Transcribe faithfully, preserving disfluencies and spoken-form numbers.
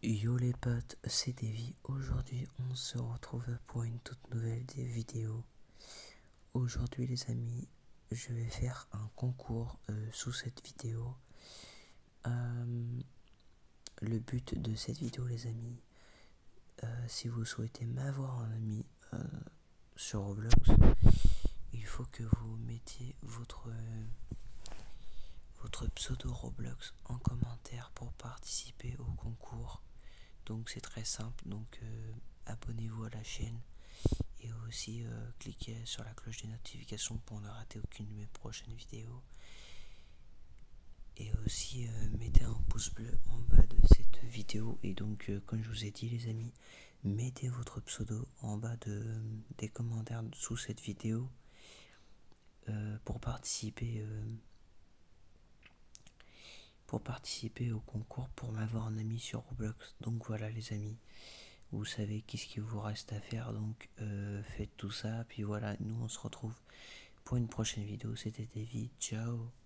Yo les potes, c'est Davy. Aujourd'hui, on se retrouve pour une toute nouvelle vidéo. Aujourd'hui, les amis, je vais faire un concours euh, sous cette vidéo. Euh, le but de cette vidéo, les amis, euh, si vous souhaitez m'avoir un ami euh, sur Roblox, il faut que vous mettiez votre euh, votre pseudo Roblox en commentaire pour participer au concours. Donc c'est très simple, donc euh, abonnez-vous à la chaîne et aussi euh, cliquez sur la cloche des notifications pour ne rater aucune de mes prochaines vidéos. Et aussi euh, mettez un pouce bleu en bas de cette vidéo. Et donc euh, comme je vous ai dit les amis, mettez votre pseudo en bas de, euh, des commentaires sous cette vidéo euh, pour participer euh, pour participer au concours pour m'avoir un ami sur Roblox. Donc voilà les amis, vous savez qu'est-ce qu'il vous reste à faire, donc euh, faites tout ça, puis voilà, nous on se retrouve pour une prochaine vidéo. C'était Davy, ciao.